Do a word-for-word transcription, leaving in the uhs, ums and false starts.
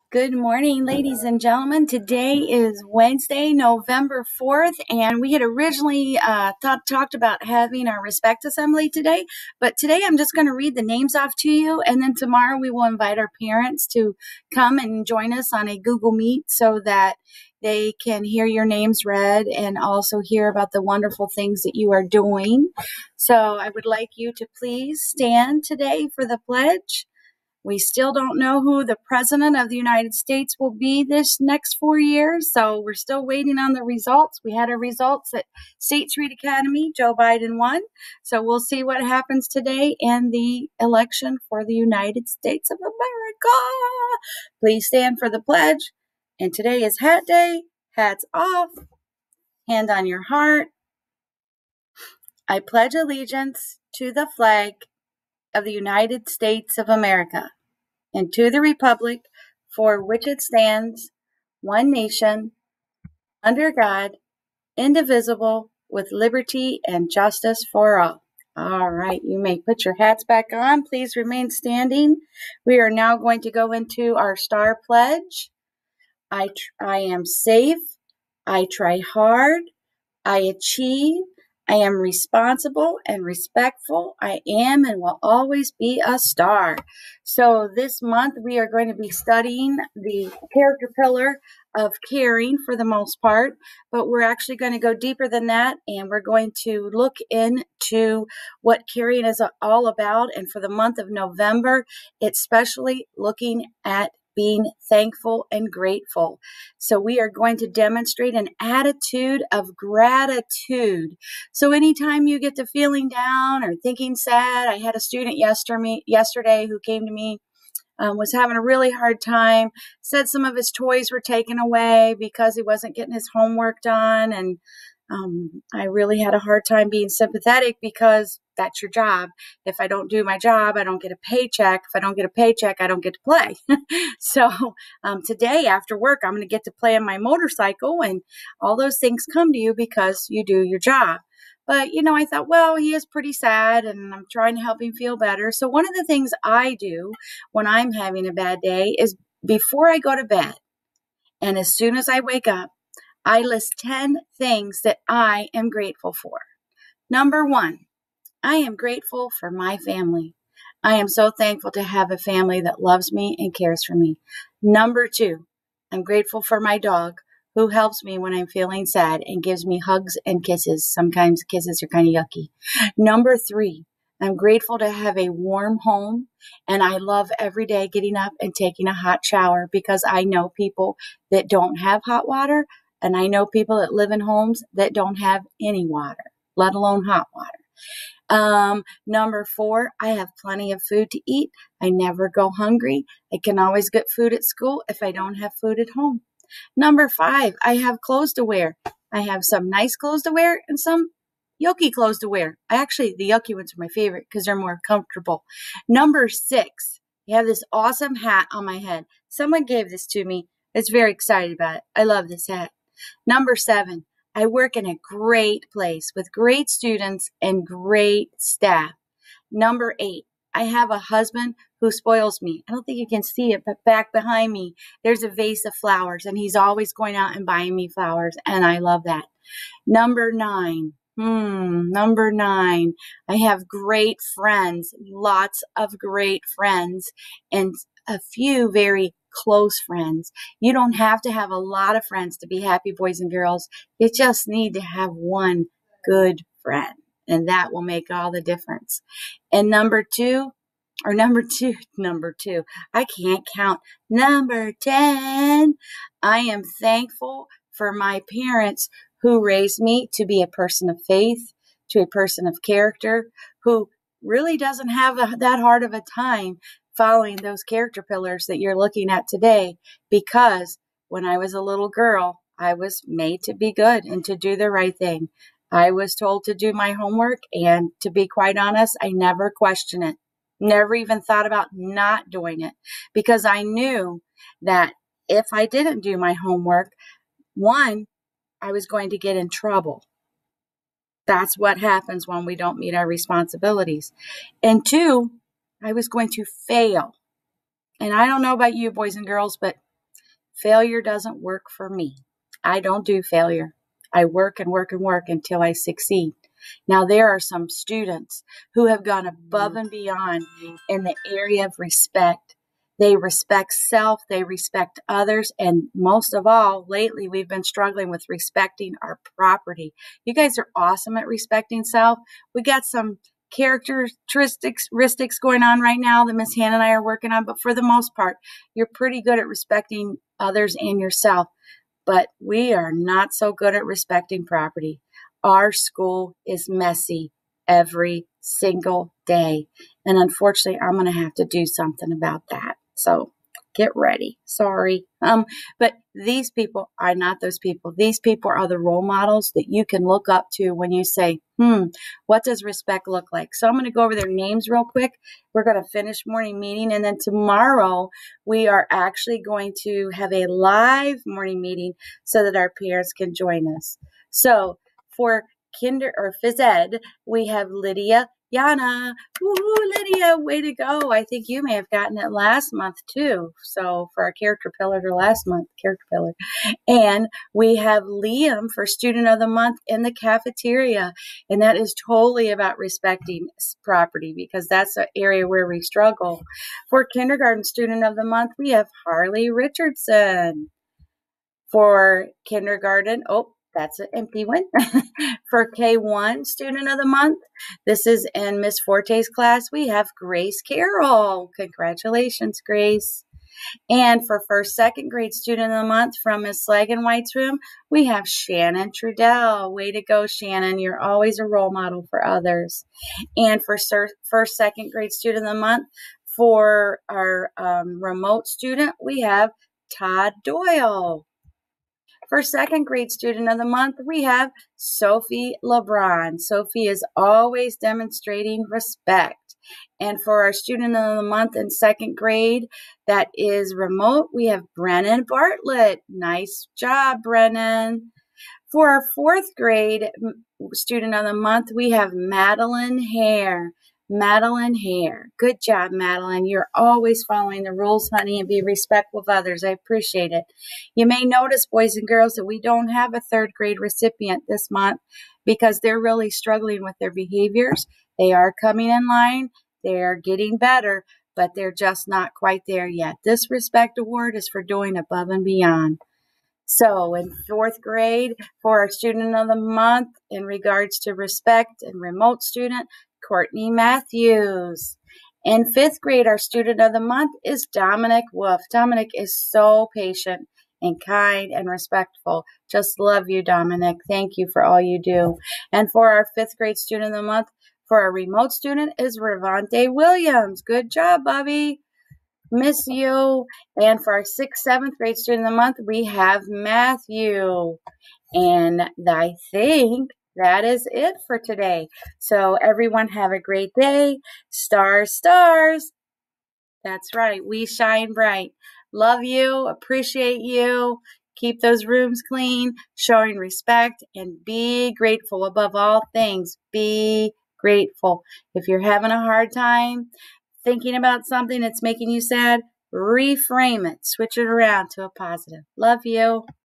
Good morning, ladies and gentlemen. Today is Wednesday, November fourth, and we had originally uh, thought, talked about having our respect assembly today, but today I'm just going to read the names off to you, and then tomorrow we will invite our parents to come and join us on a Google Meet so that they can hear your names read and also hear about the wonderful things that you are doing. So I would like you to please stand today for the pledge. We still don't know who the president of the United States will be this next four years, so we're still waiting on the results. We had our results at State Street Academy. Joe Biden won, so we'll see what happens today in the election for the United States of America. Please stand for the pledge. And today is Hat Day. Hats off. Hand on your heart. I pledge allegiance to the flag of the United States of America and to the republic for which it stands, one nation, under God, indivisible, with liberty and justice for all. All right, you may put your hats back on. Please remain standing. We are now going to go into our star pledge. I, tr- I am safe. I try hard. I achieve. I am responsible and respectful. I am and will always be a star. So this month we are going to be studying the character pillar of caring for the most part, but we're actually going to go deeper than that, and we're going to look into what caring is all about. And for the month of November, it's especially looking at being thankful and grateful. So we are going to demonstrate an attitude of gratitude. So anytime you get to feeling down or thinking sad, I had a student yesterday, yesterday who came to me, um, was having a really hard time, said some of his toys were taken away because he wasn't getting his homework done. And um, I really had a hard time being sympathetic because that's your job. If I don't do my job, I don't get a paycheck. If I don't get a paycheck, I don't get to play. so um, today after work, I'm going to get to play on my motorcycle, and all those things come to you because you do your job. But, you know, I thought, well, he is pretty sad, and I'm trying to help him feel better. So one of the things I do when I'm having a bad day is before I go to bed, and as soon as I wake up, I list ten things that I am grateful for. Number one, I am grateful for my family. I am so thankful to have a family that loves me and cares for me. Number two, I'm grateful for my dog who helps me when I'm feeling sad and gives me hugs and kisses. Sometimes kisses are kind of yucky. Number three, I'm grateful to have a warm home, and I love every day getting up and taking a hot shower because I know people that don't have hot water, and I know people that live in homes that don't have any water, let alone hot water. Um, number four, I have plenty of food to eat. I never go hungry. I can always get food at school if I don't have food at home. Number five, I have clothes to wear. I have some nice clothes to wear and some yucky clothes to wear. Actually, the yucky ones are my favorite because they're more comfortable. Number six, I have this awesome hat on my head. Someone gave this to me. I was very excited about it. I love this hat. Number seven, I work in a great place with great students and great staff. Number eight, I have a husband who spoils me. I don't think you can see it, but back behind me, there's a vase of flowers, and he's always going out and buying me flowers, and I love that. Number nine, hmm, number nine, I have great friends, lots of great friends, and a few very close friends. You don't have to have a lot of friends to be happy, boys and girls. You just need to have one good friend, and that will make all the difference. And number two, or number two, number two, I can't count. Number ten, I am thankful for my parents who raised me to be a person of faith, to a person of character, who really doesn't have a, that hard of a time following those character pillars that you're looking at today, because when I was a little girl, I was made to be good and to do the right thing. I was told to do my homework, and to be quite honest, I never questioned it. Never even thought about not doing it, because I knew that if I didn't do my homework, one, I was going to get in trouble. That's what happens when we don't meet our responsibilities. And two, I was going to fail. And I don't know about you, boys and girls, but Failure doesn't work for me. I don't do failure. I work and work and work until I succeed. Now, there are some students who have gone above and beyond in the area of respect. They respect self, they respect others, and most of all, lately we've been struggling with respecting our property. You guys are awesome at respecting self. We got some characteristics going on right now that Miss Hannah and I are working on, but for the most part, you're pretty good at respecting others and yourself. But we are not so good at respecting property. Our school is messy every single day. And unfortunately, I'm going to have to do something about that. So get ready. Sorry. Um, but these people are not those people. These people are the role models that you can look up to when you say, hmm, what does respect look like? So I'm going to go over their names real quick. We're going to finish morning meeting. And then tomorrow we are actually going to have a live morning meeting so that our parents can join us. So for kinder or phys ed, we have Lydia Yana. Woohoo, Lydia, way to go. I think you may have gotten it last month too. So for our character pillar or last month, character pillar. And we have Liam for student of the month in the cafeteria. And that is totally about respecting property because that's an area where we struggle. For kindergarten student of the month, we have Harley Richardson. For kindergarten, oh, that's an empty one. For K one student of the month, this is in Miss Forte's class, we have Grace Carroll. Congratulations, Grace. And for first, second grade student of the month from Miss Slagenwhite's room, we have Shannon Trudell. Way to go, Shannon. You're always a role model for others. And for first, second grade student of the month, for our um, remote student, we have Todd Doyle. For second grade student of the month, we have Sophie LeBron. Sophie is always demonstrating respect. And for our student of the month in second grade, that is remote, we have Brennan Bartlett. Nice job, Brennan. For our fourth grade student of the month, we have Madeline Hare. Madeline Hare. Good job, Madeline. You're always following the rules, honey, and be respectful of others. I appreciate it. You may notice, boys and girls, that we don't have a third grade recipient this month because they're really struggling with their behaviors. They are coming in line. They're getting better, but they're just not quite there yet. This Respect Award is for doing above and beyond. So in fourth grade, for our student of the month, in regards to respect and remote student, Courtney Matthews. In fifth grade, our student of the month is Dominic Wolf. Dominic is so patient and kind and respectful. Just love you, Dominic. Thank you for all you do. And for our fifth grade student of the month, for our remote student is Ravante Williams. Good job, Bubby. Miss you. And for our sixth, seventh grade student of the month, we have Matthew. And I think that is it for today. So everyone have a great day. Stars, stars. That's right. We shine bright. Love you. Appreciate you. Keep those rooms clean, showing respect, and be grateful above all things. Be grateful. If you're having a hard time thinking about something that's making you sad, reframe it. Switch it around to a positive. Love you.